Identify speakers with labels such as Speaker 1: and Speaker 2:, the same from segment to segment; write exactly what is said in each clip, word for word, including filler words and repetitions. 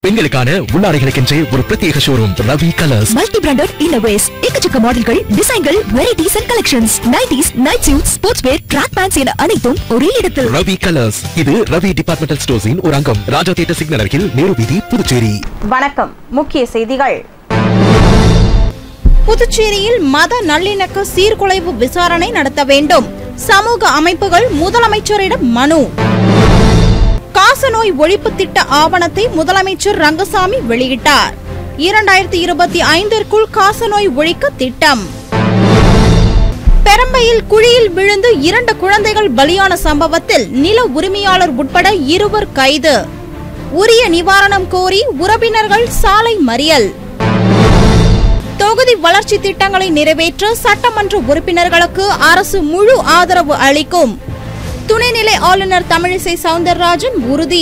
Speaker 1: பெண்களுக்கான உள்ளாடைகளுக்கென்றே ஒரு பிரத்யேக showroom Ravi Colours.
Speaker 2: Multi branded இன்னோவேஸ், எக்கச்சக்க மாடல்கள், டிசைன்கள், varieties and collections, nighties, night suit, sports wear, track pants என அனைத்தும் ஒரே இடத்தில்.
Speaker 1: ரவி கலர்ஸ். இது ரவி டிபார்ட்மெண்டல் ஸ்டோர்ஸின் ஒரு அங்கம். ராஜா தியேட்டர் சிக்னல் அருகில், நேரு வீதி, புதுச்சேரி.
Speaker 3: வணக்கம். முக்கிய செய்திகள். புதுச்சேரியில் மத நல்லிணக்க சீர்குலைவு விசாரணை நடத்த வேண்டும். சமூக அமைப்புகள் முதலமைச்சரிடம் மனு. காசநோய் ஒழிப்பு திட்ட ஆவணத்தை முதலமைச்சர் ரங்கசாமி வெளியிட்டார். இரண்டாயிரத்தி இருபத்தி ஐந்திற்குள் காசநோய் ஒழிக்க திட்டம். பெரம்பையில் குழியில் விழுந்து இரண்டு குழந்தைகள் பலியான சம்பவத்தில் நில உரிமையாளர் உட்பட இருவர் கைது. உரிய நிவாரணம் கோரி உறவினர்கள் சாலை மறியல். தொகுதி வளர்ச்சி திட்டங்களை நிறைவேற்ற சட்டமன்ற உறுப்பினர்களுக்கு அரசு முழு ஆதரவு அளிக்கும். துணைநிலை ஆளுநர் தமிழிசை சவுந்தரராஜன் உறுதி.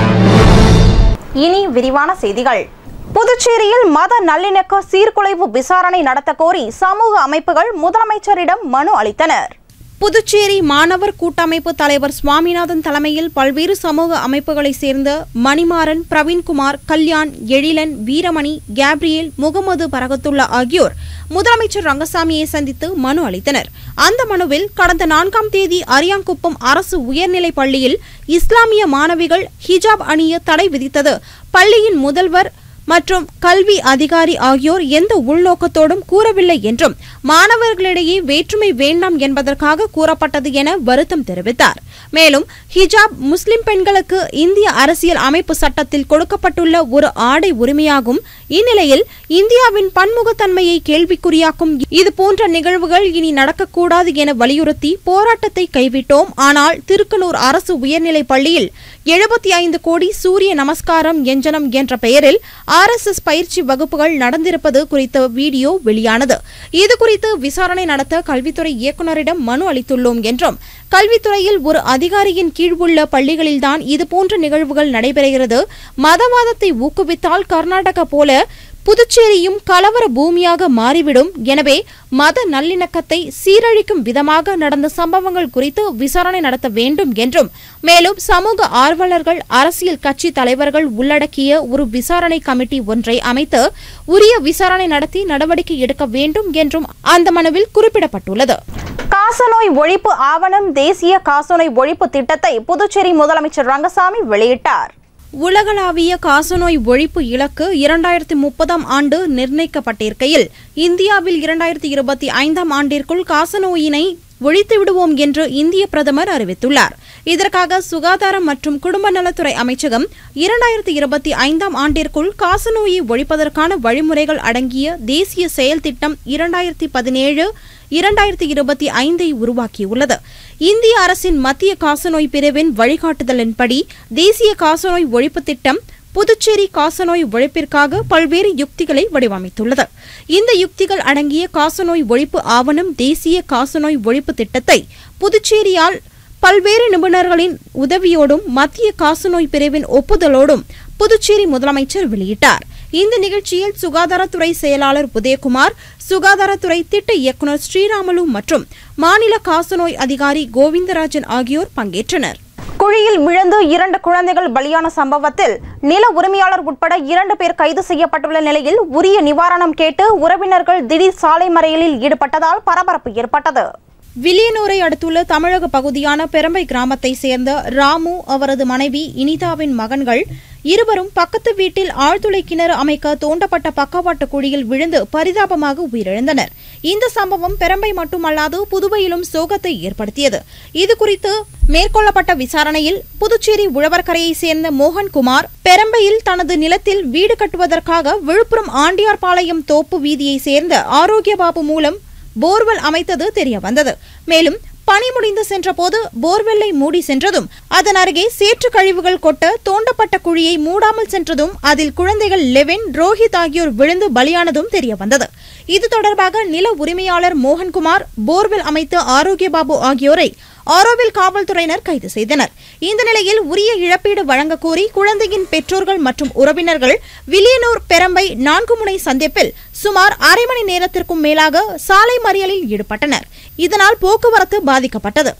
Speaker 3: இனி விரிவான செய்திகள். புதுச்சேரியில் மத நல்லிணக்க சீர்குலைவு விசாரணை நடத்த கோரி சமூக அமைப்புகள் முதலமைச்சரிடம் மனு அளித்தனர். புதுச்சேரி மாணவர் கூட்டமைப்பு தலைவர் சுவாமிநாதன் தலைமையில் பல்வேறு சமூக அமைப்புகளை சேர்ந்த மணிமாறன், பிரவீன்குமார், கல்யாண், எழிலன், வீரமணி, கேப்ரியல், முகமது பரகத்துல்லா ஆகியோர் முதலமைச்சர் ரங்கசாமியை சந்தித்து மனு அளித்தனர். அந்த மனுவில் கடந்த நான்காம் தேதி அரியாங்குப்பம் அரசு உயர்நிலைப் பள்ளியில் இஸ்லாமிய மாணவிகள் ஹிஜாப் அணிய தடை விதித்தது பள்ளியின் முதல்வர் மற்றும் கல்வி அதிகாரி ஆகியோர் எந்த உள்நோக்கத்தோடும் கூறவில்லை என்றும் மாணவர்களிடையே வேற்றுமை வேண்டாம் என்பதற்காக கூறப்பட்டது என வருத்தம் தெரிவித்தார். மேலும் ஹிஜாப் முஸ்லிம் பெண்களுக்கு இந்திய அரசியல் அமைப்பு சட்டத்தில் கொடுக்கப்பட்டுள்ள ஒரு ஆடை உரிமையாகும். இந்நிலையில் இந்தியாவின் பன்முகத்தன்மையை கேள்விக்குறியாக்கும் இதுபோன்ற நிகழ்வுகள் இனி நடக்கக்கூடாது என வலியுறுத்தி போராட்டத்தை கைவிட்டோம். ஆனால் திருக்கனூர் அரசு உயர்நிலைப் பள்ளியில் எழுபத்தி ஐந்து கோடி சூரிய நமஸ்காரம் எஞ்சனம் என்ற பெயரில் ஆர் எஸ் எஸ் பயிற்சி வகுப்புகள் நடந்திருப்பது குறித்த வீடியோ வெளியானது. இதுகுறித்து விசாரணை நடத்த கல்வித்துறை இயக்குநரிடம் மனு அளித்துள்ளோம் என்றும், கல்வித்துறையில் ஒரு அதிகாரியின் கீழ் உள்ள பள்ளிகளில்தான் இதுபோன்ற நிகழ்வுகள் நடைபெறுகிறது. மதவாதத்தை ஊக்குவித்தால் கர்நாடகா போல புதுச்சேரியும் கலவர பூமியாக மாறிவிடும். எனவே மத நல்லிணக்கத்தை சீரழிக்கும் விதமாக நடந்த சம்பவங்கள் குறித்து விசாரணை நடத்த வேண்டும் என்றும், மேலும் சமூக ஆர்வலர்கள், அரசியல் கட்சி தலைவர்கள் உள்ளடக்கிய ஒரு விசாரணை கமிட்டி ஒன்றை அமைத்து உரிய விசாரணை நடத்தி நடவடிக்கை எடுக்க வேண்டும் என்றும் அந்த மனுவில் குறிப்பிடப்பட்டுள்ளது. காசநோய் ஒழிப்பு ஆவணம். தேசிய காசநோய் ஒழிப்பு திட்டத்தை புதுச்சேரி முதலமைச்சர் ரங்கசாமி வெளியிட்டார். உலகளாவிய காசநோய் ஒழிப்பு இலக்கு இரண்டாயிரத்தி முப்பதாம் ஆண்டு நிர்ணயிக்கப்பட்டிருக்கையில் இந்தியாவில் இரண்டாயிரத்தி இருபத்தி ஐந்தாம் ஆண்டிற்குள் காசநோயினை ஒழித்து விடுவோம் என்று இந்திய பிரதமர் அறிவித்துள்ளார். இதற்காக சுகாதாரம் மற்றும் குடும்ப நலத்துறை அமைச்சகம் இரண்டாயிரத்தி இருபத்தி ஐந்தாம் ஆண்டிற்குள் காசநோயை ஒழிப்பதற்கான வழிமுறைகள் அடங்கிய தேசிய செயல் திட்டம் இரண்டாயிரத்தி பதினேழு இரண்டாயிரத்தி இருபத்தி ஐந்தை உருவாக்கியுள்ளது. இந்திய அரசின் மத்திய காசநோய் பிரிவின் வழிகாட்டுதலின்படி தேசிய காசநோய் ஒழிப்பு திட்டம் புதுச்சேரி காசநோய் ஒழிப்பிற்காக பல்வேறு யுக்திகளை வடிவமைத்துள்ளது. இந்த யுக்திகள் அடங்கிய காசநோய் ஒழிப்பு ஆவணம் தேசிய காசநோய் ஒழிப்பு திட்டத்தை புதுச்சேரியால் பல்வேறு நிபுணர்களின் உதவியோடும் மத்திய காசநோய் பிரிவின் ஒப்புதலோடும் புதுச்சேரி முதலமைச்சர் வெளியிட்டார். இந்த நிகழ்ச்சியில் சுகாதாரத்துறை செயலாளர் உதயகுமார், சுகாதாரத்துறை திட்ட இயக்குநர் ஸ்ரீராமலு மற்றும் மாநில காசநோய் அதிகாரி கோவிந்தராஜன் ஆகியோர் பங்கேற்றனர். குழியில் விழுந்து இரண்டு குழந்தைகள் பலியான சம்பவத்தில் நில உரிமையாளர் உட்பட இரண்டு பேர் கைது செய்யப்பட்டுள்ள நிலையில் உரிய நிவாரணம் கேட்டு உறவினர்கள் திடீர் சாலை மறியலில் ஈடுபட்டதால் பரபரப்பு ஏற்பட்டது. வில்லியனூரை அடுத்துள்ள தமிழக பகுதியான பெரம்பை கிராமத்தை சேர்ந்த ராமு, அவரது மனைவி இனிதாவின் மகன்கள் இருவரும் பக்கத்து வீட்டில் ஆழ்துளை கிணறு அமைக்க தோண்டப்பட்ட பக்கவாட்டு குழியில் விழுந்து பரிதாபமாக உயிரிழந்தனர். இந்த சம்பவம் பெரம்பை மட்டுமல்லாது புதுவையிலும் சோகத்தை ஏற்படுத்தியது. இதுகுறித்து மேற்கொள்ளப்பட்ட விசாரணையில் புதுச்சேரி உழவர்கரையை சேர்ந்த மோகன்குமார் பெரம்பையில் தனது நிலத்தில் வீடு கட்டுவதற்காக விழுப்புரம் ஆண்டியார்பாளையம் தோப்பு வீதியை சேர்ந்த ஆரோக்கியபாபு மூலம் போர்வெல் அமைத்தது தெரியவந்தது. மேலும் பணி முடிந்து சென்றபோது போர்வெல்லை மூடி சென்றதும் அதன் அருகே சேற்று கழிவுகள் கொட்ட தோண்டப்பட்ட குழியை மூடாமல் சென்றதும் அதில் குழந்தைகள் லெவின், ரோஹித் ஆகியோர் விழுந்து பலியானதும் தெரியவந்தது. இது தொடர்பாக நில உரிமையாளர் மோகன்குமார், போர்வெல் அமைத்த ஆரோக்கியபாபு ஆகியோரை ஆரோவில் காவல்துறையினர் கைது செய்தனர். இந்த நிலையில் உரிய இழப்பீடு வழங்க கோரி குழந்தையின் பெற்றோர்கள் மற்றும் உறவினர்கள் வில்லியனூர் பெரம்பை நான்கு முனை சந்திப்பில் சுமார் அரை மணி நேரத்திற்கும் மேலாக சாலை மறியலில் ஈடுபட்டனர். இதனால் போக்குவரத்து பாதிக்கப்பட்டது.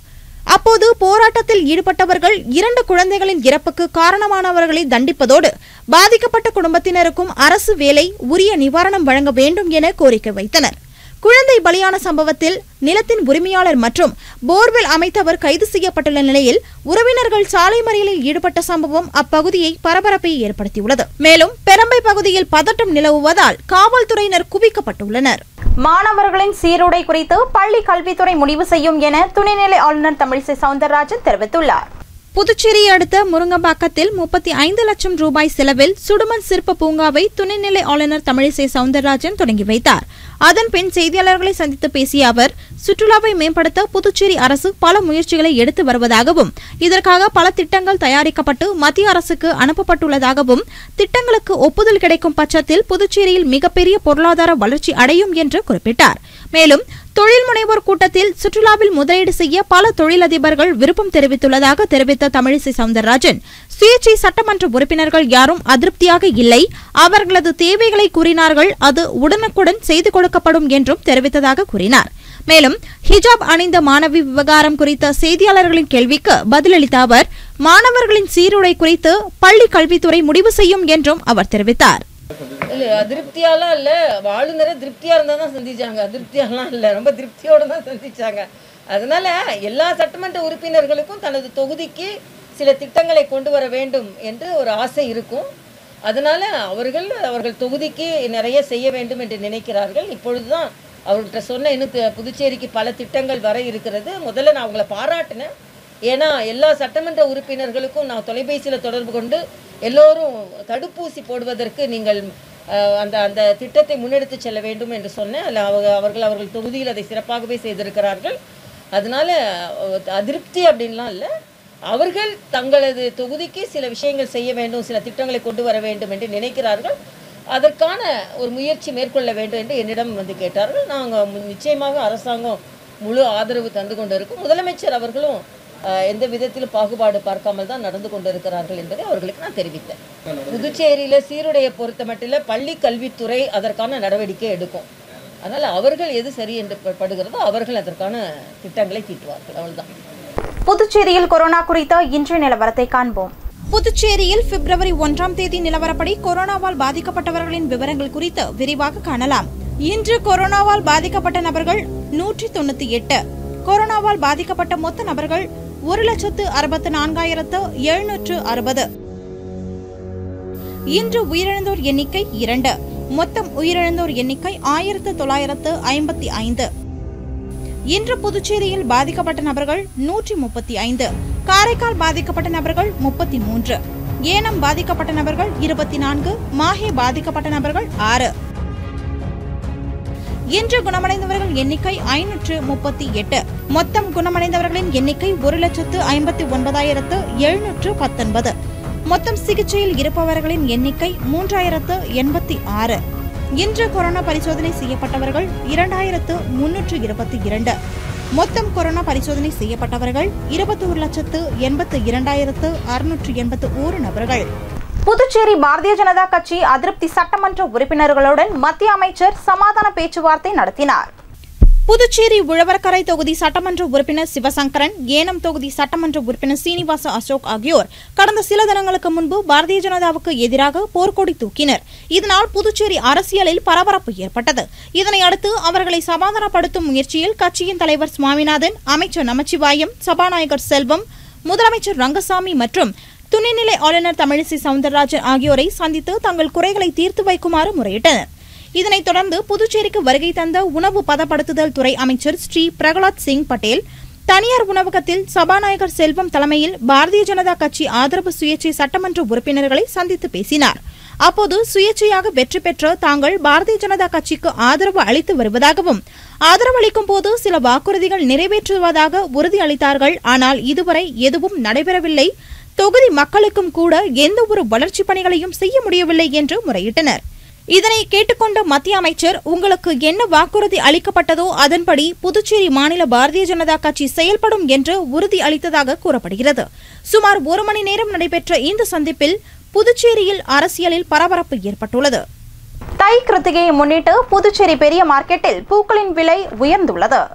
Speaker 3: அப்போது போராட்டத்தில் ஈடுபட்டவர்கள் இரண்டு குழந்தைகளின் இறப்புக்கு காரணமானவர்களை தண்டிப்பதோடு பாதிக்கப்பட்ட குடும்பத்தினருக்கும் அரசு வேலை உரிய நிவாரணம் வழங்க வேண்டும் என கோரிக்கை வைத்தனர். குழந்தை பலியான சம்பவத்தில் நிலத்தின் உரிமையாளர் மற்றும் போர்வெல் அமைத்தவர் கைது செய்யப்பட்டுள்ள நிலையில் உறவினர்கள் சாலை மறியலில் ஈடுபட்ட சம்பவம் அப்பகுதியை பரபரப்பை ஏற்படுத்தியுள்ளது. மேலும் பெரம்பை பகுதியில் பதட்டம் நிலவுவதால் காவல்துறையினர் குவிக்கப்பட்டுள்ளனர்.
Speaker 4: மாணவர்களின் சீருடை குறித்து பள்ளி கல்வித்துறை முடிவு செய்யும் என துணைநிலை ஆளுநர் தமிழிசை சவுந்தரராஜன் தெரிவித்துள்ளார்.
Speaker 3: புதுச்சேரியை அடுத்த முருங்கம்பாக்கத்தில் முப்பத்தி ஐந்து லட்சம் ரூபாய் செலவில் சுடுமண் சிற்ப பூங்காவை துணைநிலை ஆளுநர் தமிழிசை சவுந்தரராஜன் தொடங்கி வைத்தார். அதன்பின் செய்தியாளர்களை சந்தித்து பேசிய அவர், சுற்றுலாவை மேம்படுத்த புதுச்சேரி அரசு பல முயற்சிகளை எடுத்து வருவதாகவும் இதற்காக பல திட்டங்கள் தயாரிக்கப்பட்டு மத்திய அரசுக்கு அனுப்பப்பட்டுள்ளதாகவும் திட்டங்களுக்கு ஒப்புதல் கிடைக்கும் பட்சத்தில் புதுச்சேரியில் மிகப்பெரிய பொருளாதார வளர்ச்சி அடையும் என்று குறிப்பிட்டார். மேலும் தொழில் முனைவோர் கூட்டத்தில் சுற்றுலாவில் முதலீடு செய்ய பல தொழிலதிபர்கள் விருப்பம் தெரிவித்துள்ளதாக தெரிவித்த தமிழிசை சவுந்தரராஜன், சுயேட்சை சட்டமன்ற உறுப்பினர்கள் யாரும் அதிருப்தியாக இல்லை, அவர்களது தேவைகளை கூறினார்கள், அது உடனுக்குடன் செய்து கொடுக்கப்படும் என்றும் தெரிவித்ததாக கூறினார். மேலும் ஹிஜாப் அணிந்த மாணவி விவகாரம் குறித்த செய்தியாளர்களின் கேள்விக்கு பதிலளித்த அவர், மாணவர்களின் சீருடை குறித்து பள்ளி கல்வித்துறை முடிவு செய்யும் என்றும் அவர் தெரிவித்தார்.
Speaker 5: இல்லை, அதிருப்தியாலாம் இல்லை, ஆளுநரை திருப்தியாக இருந்தால் தான் சந்திச்சாங்க, அதிருப்தியாலாம் இல்லை, ரொம்ப திருப்தியோடு தான் சந்திச்சாங்க. அதனால எல்லா சட்டமன்ற உறுப்பினர்களுக்கும் தனது தொகுதிக்கு சில திட்டங்களை கொண்டு வர வேண்டும் என்று ஒரு ஆசை இருக்கும். அதனால அவர்கள் அவர்கள் தொகுதிக்கு நிறைய செய்ய வேண்டும் என்று நினைக்கிறார்கள். இப்பொழுதுதான் அவர்கிட்ட சொன்ன இன்னும் புதுச்சேரிக்கு பல திட்டங்கள் வர இருக்கிறது. முதல்ல நான் அவங்கள பாராட்டினேன். ஏன்னா எல்லா சட்டமன்ற உறுப்பினர்களுக்கும் நான் தொலைபேசியில் தொடர்பு கொண்டு எல்லோரும் தடுப்பூசி போடுவதற்கு நீங்கள் அந்த அந்த திட்டத்தை முன்னெடுத்து செல்ல வேண்டும் என்று சொன்னேன். அதில் அவங்க அவர்கள் அவர்கள் தொகுதியில் அதை சிறப்பாகவே செய்திருக்கிறார்கள். அதனால அதிருப்தி அப்படின்லாம் இல்லை, அவர்கள் தங்களது தொகுதிக்கு சில விஷயங்கள் செய்ய வேண்டும், சில திட்டங்களை கொண்டு வர வேண்டும் என்று நினைக்கிறார்கள். அதற்கான ஒரு முயற்சி மேற்கொள்ள வேண்டும் என்று என்னிடம் வந்து கேட்டார்கள். நாங்கள் நிச்சயமாக அரசாங்கம் முழு ஆதரவு தந்து கொண்டு இருக்கும். முதலமைச்சர் அவர்களும் எந்த விதத்திலும் பாகுபாடு பார்க்காமல் தான் நடந்து கொண்டிருக்கிறார்கள் என்பதை அவர்களுக்கு நான் தெரிவித்தேன். புதுச்சேரியில் சீருடையை பொறுத்த மட்டில் பள்ளி கல்வித்துறை அதற்கான நடவடிக்கை எடுக்கும். அதனால் அவர்கள் எது சரி என்று படுகிறதோ அவர்கள் அதற்கான திட்டங்களை தீட்டுவார்கள். அவ்வளவுதான்.
Speaker 4: புதுச்சேரியில் கொரோனா குறித்த இன்றைய நிலவரத்தை காண்போம்.
Speaker 3: புதுச்சேரியில் பிப்ரவரி ஒன்றாம் தேதி நிலவரப்படி கொரோனாவால் பாதிக்கப்பட்டவர்களின் விவரங்கள் குறித்து விரிவாக காணலாம். இன்று கொரோனாவால் பாதிக்கப்பட்ட நபர்கள் நூற்றி தொண்ணூத்தி எட்டு. கொரோனாவால் பாதிக்கப்பட்ட மொத்த நபர்கள் ஒரு லட்சத்து அறுபத்து நான்காயிரத்து எழுநூற்று அறுபது. இன்று உயிரிழந்தோர் எண்ணிக்கை இரண்டு. மொத்தம் உயிரிழந்தோர் எண்ணிக்கை ஆயிரத்து தொள்ளாயிரத்து ஐம்பத்தி ஐந்து. இன்று புதுச்சேரியில் பாதிக்கப்பட்ட நபர்கள் நூற்றி முப்பத்தி ஐந்து. காரைக்கால் பாதிக்கப்பட்ட நபர்கள் முப்பத்தி மூன்று. ஏனம் பாதிக்கப்பட்ட நபர்கள் இருபத்தி நான்கு. மாஹே பாதிக்கப்பட்ட நபர்கள் ஆறு. இன்று குணமடைந்தவர்கள் எண்ணிக்கை ஐநூற்று முப்பத்தி எட்டு. மொத்தம் குணமடைந்தவர்களின் எண்ணிக்கை ஒரு லட்சத்து ஐம்பத்தி ஒன்பதாயிரத்து எழுநூற்று பத்தொன்பது. மொத்தம் சிகிச்சையில் இருப்பவர்களின் எண்ணிக்கை மூன்றாயிரத்து எண்பத்தி ஆறு. இன்று கொரோனா பரிசோதனை செய்யப்பட்டவர்கள் இரண்டாயிரத்து முன்னூற்று இருபத்தி இரண்டு. மொத்தம் கொரோனா பரிசோதனை செய்யப்பட்டவர்கள் இருபத்தி ஒரு லட்சத்து எண்பத்து இரண்டாயிரத்து அறுநூற்று எண்பத்து ஒரு நபர்கள்.
Speaker 4: புதுச்சேரி பாரதிய ஜனதா கட்சி அதிருப்தி சட்டமன்ற உறுப்பினர்களுடன் மத்திய அமைச்சர் சமாதான பேச்சுவார்த்தை நடத்தினார்.
Speaker 3: புதுச்சேரி உழவர்கரை தொகுதி சட்டமன்ற உறுப்பினர் சிவசங்கரன், ஏனம் தொகுதி சட்டமன்ற உறுப்பினர் சீனிவாச அசோக் ஆகியோர் கடந்த சில தினங்களுக்கு முன்பு பாரதிய ஜனதாவுக்கு எதிராக போர்க்கொடி தூக்கினர். இதனால் புதுச்சேரி அரசியலில் பரபரப்பு ஏற்பட்டது. இதனையடுத்து அவர்களை சமாதானப்படுத்தும் முயற்சியில் கட்சியின் தலைவர் சுவாமிநாதன், அமைச்சர் நமச்சிவாயம், சபாநாயகர் செல்வம், முதலமைச்சர் ரங்கசாமி மற்றும் துணைநிலை ஆளுநர் தமிழிசை சவுந்தரராஜன் ஆகியோரை சந்தித்து தங்கள் குறைகளை தீர்த்து வைக்குமாறு முறையிட்டனர். இதனைத் தொடர்ந்து புதுச்சேரிக்கு வருகை தந்த உணவு பதப்படுத்துதல் துறை அமைச்சர் ஸ்ரீ பிரகலாத் சிங் பட்டேல் தனியார் உணவகத்தில் சபாநாயகர் செல்வம் தலைமையில் பாரதிய ஜனதா கட்சி ஆதரவு சுயேட்சை சட்டமன்ற உறுப்பினர்களை சந்தித்து பேசினார். அப்போது சுயேட்சையாக வெற்றி பெற்ற தாங்கள் பாரதிய ஜனதா கட்சிக்கு ஆதரவு அளித்து வருவதாகவும் ஆதரவு அளிக்கும் போது சில வாக்குறுதிகள் நிறைவேற்றுவதாக உறுதியளித்தார்கள். ஆனால் இதுவரை எதுவும் நடைபெறவில்லை. தொகுதி மக்களுக்கும் கூட எந்த ஒரு வளர்ச்சி பணிகளையும் செய்ய முடியவில்லை என்று முறையிட்டனர். இதனை கேட்டுக்கொண்ட மத்திய அமைச்சர், உங்களுக்கு என்ன வாக்குறுதி அளிக்கப்பட்டதோ அதன்படி புதுச்சேரி மாநில பாரதிய ஜனதா கட்சி செயல்படும் என்று உறுதி அளித்ததாக கூறப்படுகிறது. சுமார் ஒரு மணி நேரம் நடைபெற்ற இந்த சந்திப்பில் புதுச்சேரியில் அரசியலில் பரபரப்பு ஏற்பட்டுள்ளது.
Speaker 4: தை கிருத்திகையை முன்னிட்டு புதுச்சேரி பெரிய மார்க்கெட்டில் பூக்களின் விலை உயர்ந்துள்ளது.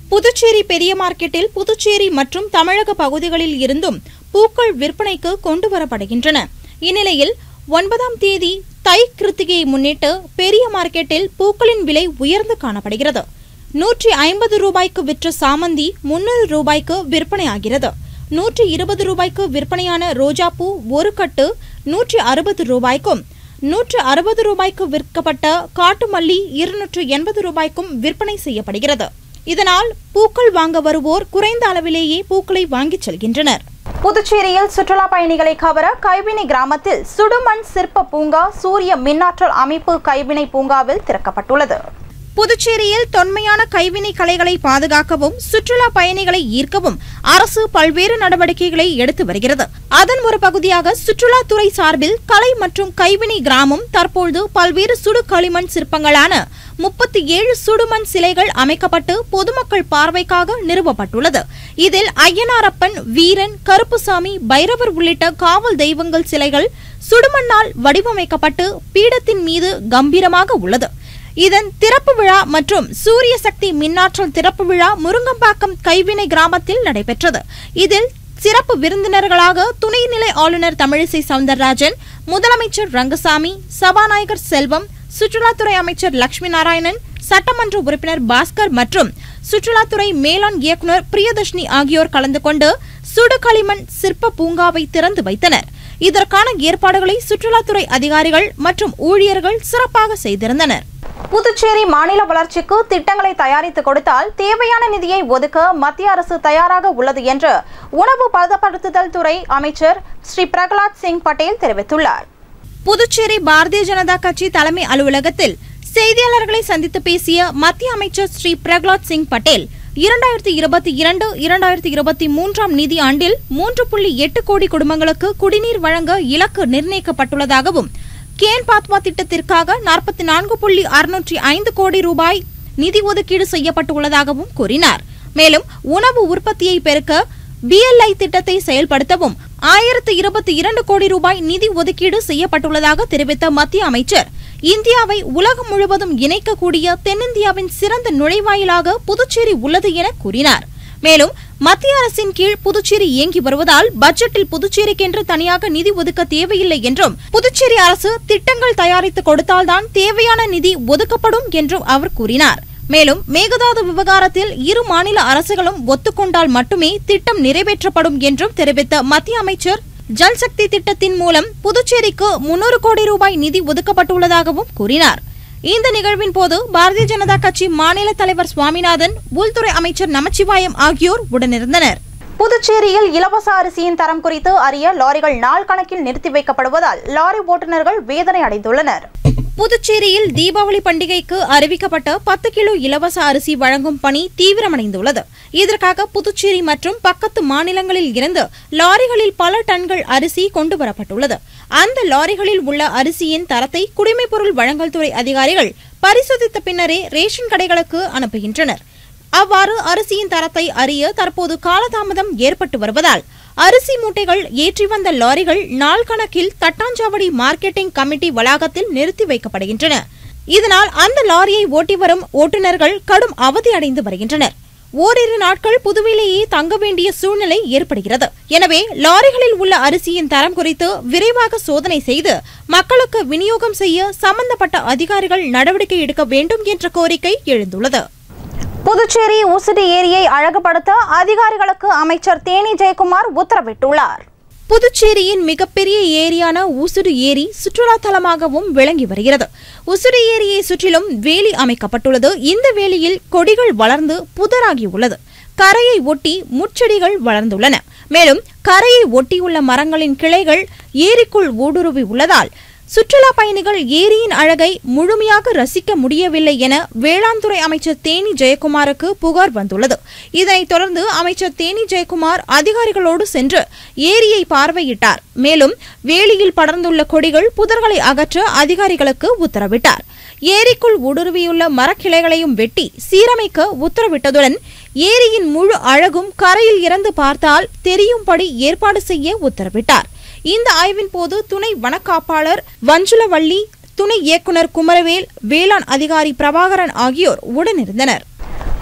Speaker 3: புதுச்சேரி பெரிய மார்க்கெட்டில் புதுச்சேரி மற்றும் தமிழக பகுதிகளில் இருந்தும் பூக்கள் விற்பனைக்கு கொண்டு வரப்படுகின்றன. இந்நிலையில் ஒன்பதாம் தேதி தை கிருத்திகையை முன்னிட்டு பெரிய மார்க்கெட்டில் பூக்களின் விலை உயர்ந்து காணப்படுகிறது. நூற்றி ஐம்பது ரூபாய்க்கு விற்ற சாமந்தி முன்னூறு ரூபாய்க்கு விற்பனையாகிறது. நூற்றி இருபது ரூபாய்க்கு விற்பனையான ரோஜாப்பூ ஒரு கட்டு நூற்றி அறுபது ரூபாய்க்கும், நூற்று அறுபது ரூபாய்க்கு விற்கப்பட்ட காட்டுமல்லி இருநூற்று எண்பது ரூபாய்க்கும் விற்பனை செய்யப்படுகிறது. இதனால் பூக்கள் வாங்க வருவோர் குறைந்த அளவிலேயே பூக்களை வாங்கிச் செல்கின்றனர்.
Speaker 4: புதுச்சேரியில் சுற்றுலா பயணிகளை கவர கைவினை கிராமத்தில் சுடுமண் சிற்ப பூங்கா சூரிய மின்னாற்றல் அமைப்பு கைவினை பூங்காவில் திறக்கப்பட்டுள்ளது.
Speaker 3: புதுச்சேரியில் தொன்மையான கைவினை கலைகளை பாதுகாக்கவும் சுற்றுலா பயணிகளை ஈர்க்கவும் அரசு பல்வேறு நடவடிக்கைகளை எடுத்து வருகிறது. அதன் ஒரு பகுதியாக சுற்றுலாத்துறை சார்பில் கலை மற்றும் கைவினை கிராமம் தற்போது பல்வேறு சுடு களிமண் சிற்பங்களான முப்பத்தி ஏழு சுடுமண் சிலைகள் அமைக்கப்பட்டு பொதுமக்கள் பார்வைக்காக நிறுவப்பட்டுள்ளது. இதில் ஐயனாரப்பன், வீரன், கருப்புசாமி, பைரவர் உள்ளிட்ட காவல் தெய்வங்கள் சிலைகள் சுடுமண்ணால் வடிவமைக்கப்பட்டு பீடத்தின் மீது கம்பீரமாக உள்ளது. இதன் திறப்பு விழா மற்றும் சூரிய சக்தி மின்னாற்றல் திறப்பு விழா முருங்கம்பாக்கம் கைவினை கிராமத்தில் நடைபெற்றது. இதில் சிறப்பு விருந்தினர்களாக துணைநிலை ஆளுநர் தமிழிசை சவுந்தரராஜன், முதலமைச்சர் ரங்கசாமி, சபாநாயகர் செல்வம், சுற்றுலாத்துறை அமைச்சர் லட்சுமி நாராயணன், சட்டமன்ற உறுப்பினர் பாஸ்கர் மற்றும் சுற்றுலாத்துறை மேலாண் இயக்குநர் பிரியதர்ஷினி ஆகியோர் கலந்து கொண்டு சுடுகளிமண் சிற்ப பூங்காவை திறந்து வைத்தனர். இதற்கான ஏற்பாடுகளை சுற்றுலாத்துறை அதிகாரிகள் மற்றும் ஊழியர்கள் சிறப்பாக செய்திருந்தனர்.
Speaker 4: புதுச்சேரி மாநில வளர்ச்சிக்கு திட்டங்களை தயாரித்து கொடுத்தால் தேவையான நிதியை ஒதுக்க மத்திய அரசு தயாராக உள்ளது என்று உணவு பதப்படுத்துதல் துறை அமைச்சர் ஸ்ரீ பிரகலாத் சிங் பட்டேல் தெரிவித்துள்ளார்.
Speaker 3: புதுச்சேரி பாரதிய ஜனதா கட்சி தலைமை அலுவலகத்தில் செய்தியாளர்களை சந்தித்து பேசிய மத்திய அமைச்சர் ஸ்ரீ பிரகலாத் சிங் பட்டேல், இரண்டாயிரத்தி இருபத்தி இரண்டு இரண்டாயிரத்தி இருபத்தி மூன்றாம் நிதி ஆண்டில் மூன்று புள்ளி எட்டு கோடி குடும்பங்களுக்கு குடிநீர் வழங்க இலக்கு நிர்ணயிக்கப்பட்டுள்ளதாகவும், கேன் பாத்வா திட்டத்திற்காக நாற்பத்தி நான்கு புள்ளி அறுநூற்றி ஐந்து கோடி ரூபாய் நிதி ஒதுக்கீடு செய்யப்பட்டுள்ளதாகவும் கூறினார். மேலும் உணவு உற்பத்தியை பெருக்க பிஎல்ஐ திட்டத்தை செயல்படுத்தவும் ஆயிரத்து இருபத்தி இரண்டு கோடி ரூபாய் நிதி ஒதுக்கீடு செய்யப்பட்டுள்ளதாக தெரிவித்த மத்திய அமைச்சர், இந்தியாவை உலகம் முழுவதும் இணைக்கக்கூடிய தென்னிந்தியாவின் சிறந்த நுழைவாயிலாக புதுச்சேரி உள்ளது என கூறினார். மேலும் மத்திய அரசின் கீழ் புதுச்சேரி இயங்கி வருவதால் பட்ஜெட்டில் புதுச்சேரிக்கென்று தனியாக நிதி ஒதுக்க தேவையில்லை என்றும், புதுச்சேரி அரசு திட்டங்கள் தயாரித்து கொடுத்தால்தான் தேவையான நிதி ஒதுக்கப்படும் என்றும் அவர் கூறினார். மேலும் மேகதாது விவகாரத்தில் இரு மாநில அரசுகளும் ஒத்துக்கொண்டால் மட்டுமே திட்டம் நிறைவேற்றப்படும் என்றும் தெரிவித்த மத்திய அமைச்சர், ஜல்சக்தி திட்டத்தின் மூலம் புதுச்சேரிக்கு முன்னூறு கோடி ரூபாய் நிதி ஒதுக்கப்பட்டுள்ளதாகவும் கூறினார். இந்த நிகழ்வின் போது பாரதிய ஜனதா கட்சி மாநில தலைவர் சுவாமிநாதன், உள்துறை அமைச்சர் நமச்சிவாயம் ஆகியோர் உடனிருந்தனர்.
Speaker 4: புதுச்சேரியில் இலவச அரிசியின் தரம் குறித்து அறிய லாரிகள் நாள் கணக்கில் நிறுத்தி வைக்கப்படுவதால் லாரி ஓட்டுநர்கள் வேதனை அடைந்துள்ளனர்.
Speaker 3: புதுச்சேரியில் தீபாவளி பண்டிகைக்கு அறிவிக்கப்பட்ட பத்து கிலோ இலவச அரிசி வழங்கும் பணி தீவிரமடைந்துள்ளது. இதற்காக புதுச்சேரி மற்றும் பக்கத்து மாநிலங்களில் இருந்து லாரிகளில் பல டன்கள் அரிசி கொண்டுவரப்பட்டுள்ளது. அந்த லாரிகளில் உள்ள அரிசியின் தரத்தை குடிமைப்பொருள் வழங்கல் துறை அதிகாரிகள் பரிசோதித்த பின்னரே ரேஷன் கடைகளுக்கு அனுப்புகின்றனர். அவ்வாறு அரிசியின் தரத்தை அறிய தற்போது காலதாமதம் ஏற்பட்டு வருவதால் அரிசி மூட்டைகள் ஏற்றி வந்த லாரிகள் நாள் கணக்கில் தட்டாஞ்சாவடி மார்க்கெட்டிங் கமிட்டி வளாகத்தில் நிறுத்தி வைக்கப்படுகின்றன. இதனால் அந்த லாரியை ஓட்டி வரும் ஓட்டுநர்கள் கடும் அவதி அடைந்து வருகின்றனர். ஓரிரு நாட்கள் புதுவையிலேயே தங்க வேண்டிய சூழ்நிலை ஏற்படுகிறது. எனவே லாரிகளில் உள்ள அரிசியின் தரம் குறித்து விரைவாக சோதனை செய்து மக்களுக்கு விநியோகம் செய்ய சம்பந்தப்பட்ட அதிகாரிகள் நடவடிக்கை எடுக்க வேண்டும் என்ற கோரிக்கை எழுந்துள்ளது.
Speaker 4: புதுச்சேரி ஊசுடு ஏரியை அழகுபடுத்த அதிகாரிகளுக்கு அமைச்சர் தேனி ஜெயக்குமார் உத்தரவிட்டுள்ளார்.
Speaker 3: புதுச்சேரியின் மிகப்பெரிய ஏரியான ஊசுடு ஏரி சுற்றுலா தலமாகவும் விளங்கி வருகிறது. ஊசுடு ஏரியை சுற்றிலும் வேலி அமைக்கப்பட்டுள்ளது. இந்த வேலியில் கொடிகள் வளர்ந்து புதராகியுள்ளது. கரையை ஒட்டி முட்செடிகள் வளர்ந்துள்ளன. மேலும் கரையை ஒட்டியுள்ள மரங்களின் கிளைகள் ஏரிக்குள் ஊடுருவி உள்ளதால் சுற்றுலா பயணிகள் ஏரியின் அழகை முழுமையாக ரசிக்க முடியவில்லை என வேளாண் துறை அமைச்சர் தேனி ஜெயக்குமாருக்கு புகார் வந்துள்ளது. இதனைத் தொடர்ந்து அமைச்சர் தேனி ஜெயக்குமார் அதிகாரிகளோடு சென்று ஏரியை பார்வையிட்டார். மேலும் வேலியில் படர்ந்துள்ள கொடிகள், புதர்களை அகற்ற அதிகாரிகளுக்கு உத்தரவிட்டார். ஏரிக்குள் ஊடுருவியுள்ள மரக்கிளைகளையும் வெட்டி சீரமைக்க உத்தரவிட்டதுடன் ஏரியின் முழு அழகும் கரையில் இருந்து பார்த்தால் தெரியும்படி ஏற்பாடு செய்ய உத்தரவிட்டார். இந்த ஆய்வின் போது துணை வனக்காப்பாளர் வஞ்சுலவள்ளி, துணை இயக்குநர் குமரவேல், வேளாண் அதிகாரி பிரபாகரன் ஆகியோர் உடனிருந்தனர்.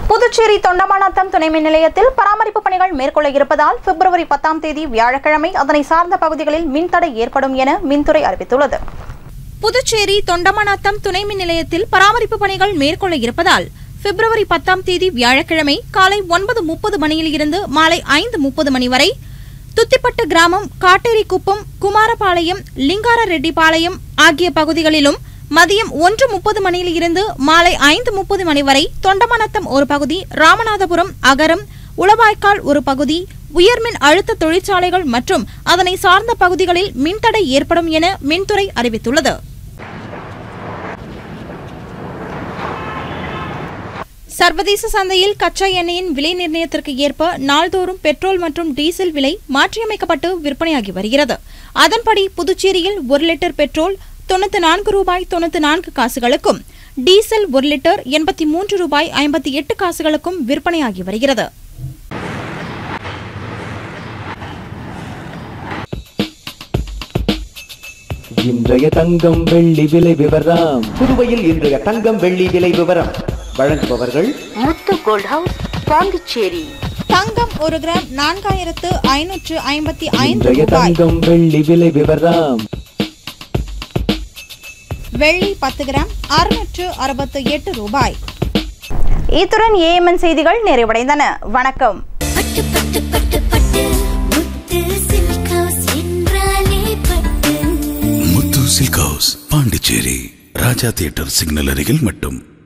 Speaker 4: புதுச்சேரி தொண்டமாநத்தம் துணை மின் நிலையத்தில் பராமரிப்பு பணிகள் மேற்கொள்ள இருப்பதால் பிப்ரவரி பத்தாம் தேதி வியாழக்கிழமை அதனை சார்ந்த பகுதிகளில் மின்தடை ஏற்படும் என மின்துறை அறிவித்துள்ளது.
Speaker 3: புதுச்சேரி தொண்டமாநத்தம் துணை மின் நிலையத்தில் பராமரிப்பு பணிகள் மேற்கொள்ள இருப்பதால் பிப்ரவரி பத்தாம் தேதி வியாழக்கிழமை காலை ஒன்பது முப்பது மணியில் இருந்து மாலை ஐந்து முப்பது மணி வரை துத்திப்பட்டு கிராமம், காட்டேரிக்குப்பம், குமாரபாளையம், லிங்காரரெட்டிப்பாளையம் ஆகிய பகுதிகளிலும் மதியம் ஒன்று முப்பது மணியில் இருந்து மாலை ஐந்து முப்பது மணி வரை தொண்டமாநத்தம் ஒரு பகுதி, ராமநாதபுரம், அகரம், உளவாய்க்கால் ஒரு பகுதி, உயர்மின் அழுத்த தொழிற்சாலைகள் மற்றும் அதனை சார்ந்த பகுதிகளில் மின்தடை ஏற்படும் என மின்துறை அறிவித்துள்ளது. சர்வதேச சந்தையில் கச்சா எண்ணெயின் விலை நிர்ணயத்திற்கு ஏற்ப நாள்தோறும் பெட்ரோல் மற்றும் டீசல் விலை மாற்றியமைக்கப்பட்டு விற்பனையாகி வருகிறது. அதன்படி புதுச்சேரியில் ஒரு லிட்டர் பெட்ரோல் தொண்ணூத்தி நான்கு ரூபாய் தொண்ணூத்தி நான்கு காசுகளுக்கும், டீசல் ஒரு லிட்டர் எண்பத்தி மூன்று ரூபாய் ஐம்பத்தி எட்டு காசுகளுக்கும் விற்பனையாகி வருகிறது.
Speaker 6: இன்றைய தங்கம் வெள்ளி விலை விவரம். புதுவையில் இன்றைய தங்கம் வெள்ளி விலை விவரம் வழங்குபவர்கள்
Speaker 2: முத்து கோல்ட் ஹவுஸ், பாண்டிச்சேரி.
Speaker 3: தங்கம் ஒரு கிராம் நான்காயிரத்து ஐநூற்று ஐம்பத்தி ஐந்து
Speaker 6: இன்றைய
Speaker 3: ரூபாய்.
Speaker 6: தங்கம் வெள்ளி விலை விவரம்.
Speaker 3: வெள்ளி பத்து கிராம் அறுநூற்று அறுபத்தி எட்டு ரூபாய்.
Speaker 4: இத்துடன் ஏஎம்என் செய்திகள் நிறைவடைந்தன. வணக்கம்.
Speaker 7: பட்டு பட்டு பட்டு பட்டு முத்து சில்க் ஹவுஸ் என்றாலே பட்டு.
Speaker 8: Muthu silk house, Pondicherry, Raja theatre signal அருகில் மட்டும்.